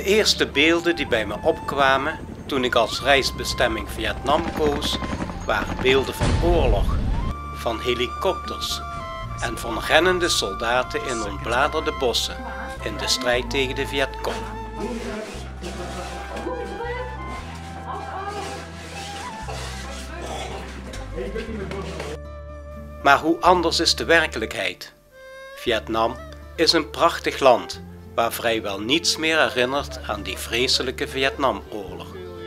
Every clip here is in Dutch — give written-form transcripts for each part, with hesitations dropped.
De eerste beelden die bij me opkwamen toen ik als reisbestemming Vietnam koos, waren beelden van oorlog, van helikopters en van rennende soldaten in ontbladerde bossen in de strijd tegen de Vietcong. Maar hoe anders is de werkelijkheid? Vietnam is een prachtig land waar vrijwel niets meer herinnert aan die vreselijke Vietnamoorlog.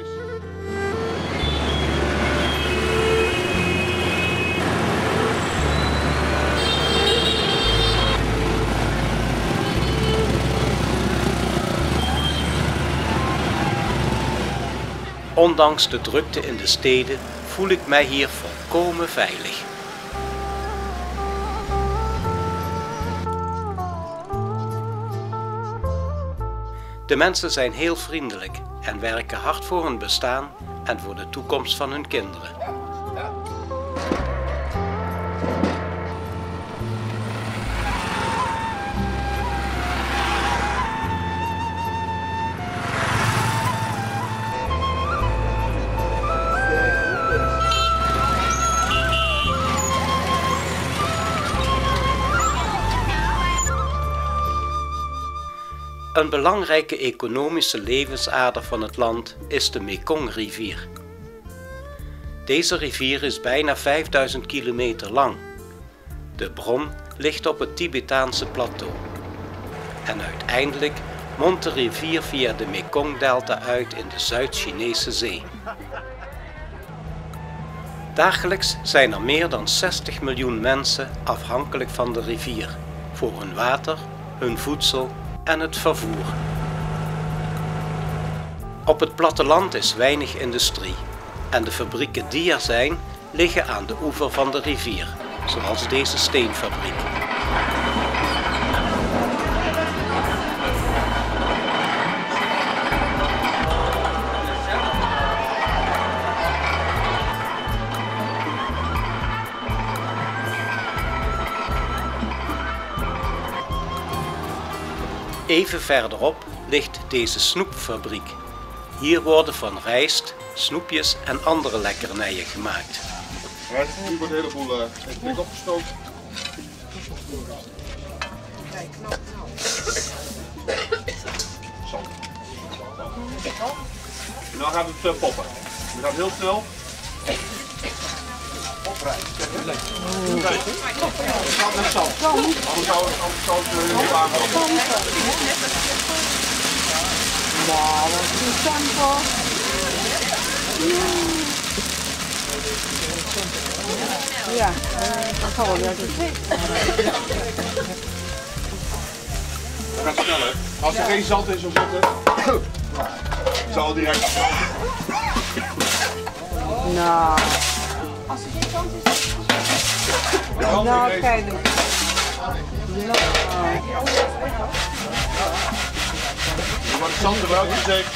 Ondanks de drukte in de steden voel ik mij hier volkomen veilig. De mensen zijn heel vriendelijk en werken hard voor hun bestaan en voor de toekomst van hun kinderen. Een belangrijke economische levensader van het land is de Mekongrivier. Deze rivier is bijna 5000 kilometer lang. De bron ligt op het Tibetaanse plateau. En uiteindelijk mondt de rivier via de Mekongdelta uit in de Zuid-Chinese Zee. Dagelijks zijn er meer dan 60 miljoen mensen afhankelijk van de rivier voor hun water, hun voedsel en het vervoer. Op het platteland is weinig industrie en de fabrieken die er zijn liggen aan de oever van de rivier, zoals deze steenfabriek. Even verderop ligt deze snoepfabriek. Hier worden van rijst, snoepjes en andere lekkernijen gemaakt. Nu wordt een heleboel opgestookt. En dan gaat het poppen. Het gaat heel snel. Oprijden. Het gaat met zand. Anders zou het heel aankomen. Nou, dat is een sample. Ja, dat gaan we weer doen. Dat gaat sneller. Als er geen zand in zou zitten, zal het direct afbranden. Nou. Als er geen zand is, nou, kijk. Er wordt zand eruit gezet.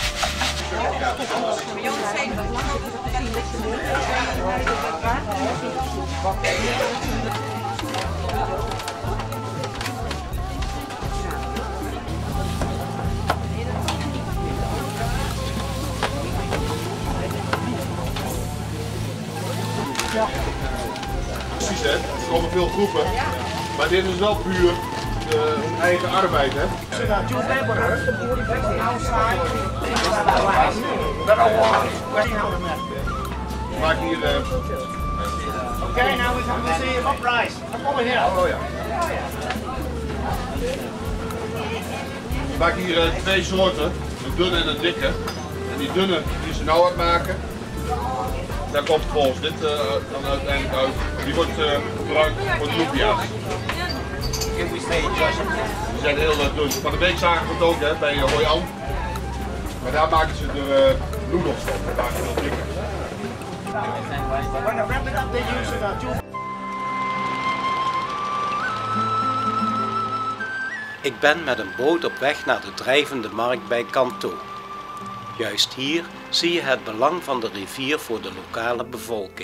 Ja. Precies, hè? Er komen veel groepen, maar dit is wel puur hun eigen arbeid, hè? Maak hier. Okay, now we come to see uprise. Come over here. Oh ja. We maken hier twee soorten, een dunne en een dikke. En die dunne die ze nou uitmaken, daar komt volgens dit dan uiteindelijk uit. Die wordt gebruikt voor de lupia's. Die zijn heel dun. Van de week zagen we het ook hè, bij Hoi An. Maar daar maken ze de noedels van. Daar maken ze heel dikker. Ik ben met een boot op weg naar de drijvende markt bij Can Tho. Juist hier zie je het belang van de rivier voor de lokale bevolking.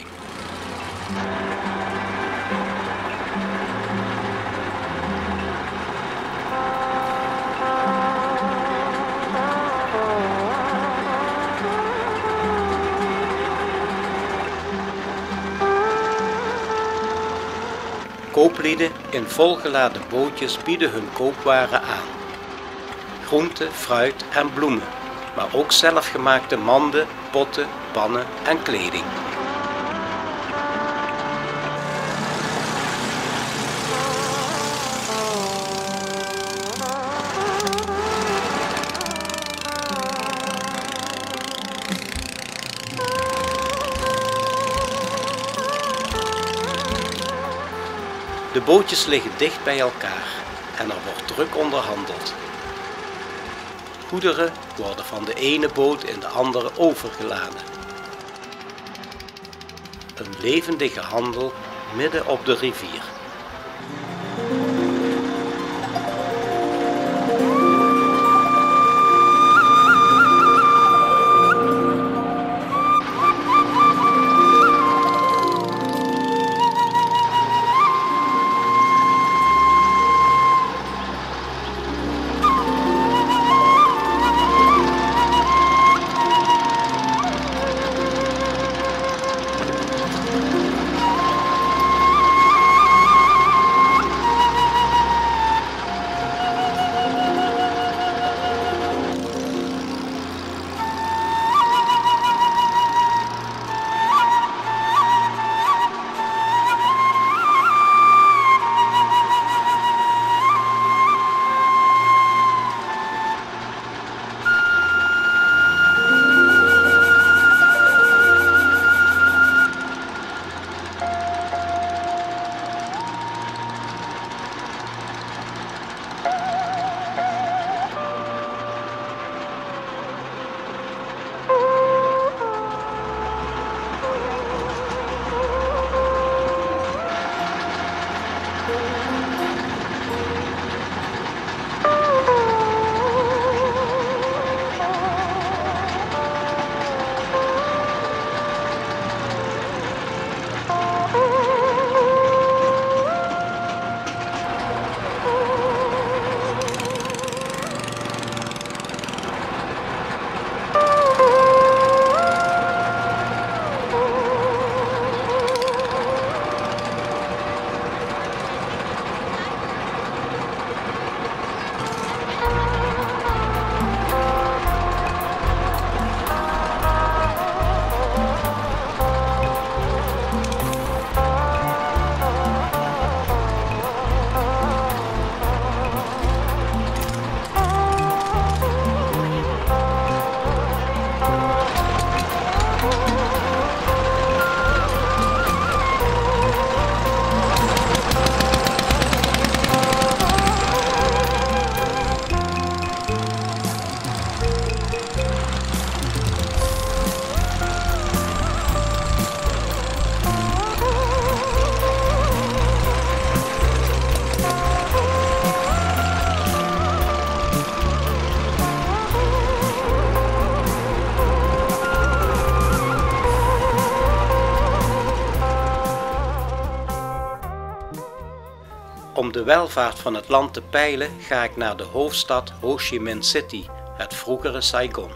Kooplieden in volgeladen bootjes bieden hun koopwaren aan. Groente, fruit en bloemen, maar ook zelfgemaakte manden, potten, pannen en kleding. De bootjes liggen dicht bij elkaar en er wordt druk onderhandeld. Goederen worden van de ene boot in de andere overgeladen. Een levendige handel midden op de rivier. Om de welvaart van het land te peilen ga ik naar de hoofdstad Ho Chi Minh City, het vroegere Saigon.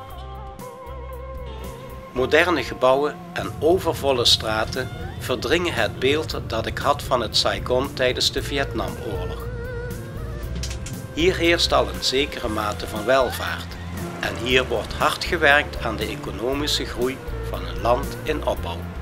Moderne gebouwen en overvolle straten verdringen het beeld dat ik had van het Saigon tijdens de Vietnamoorlog. Hier heerst al een zekere mate van welvaart en hier wordt hard gewerkt aan de economische groei van een land in opbouw.